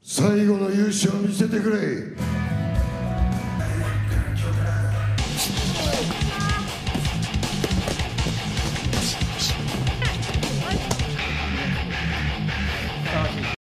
最後の勇姿を見せてくれ。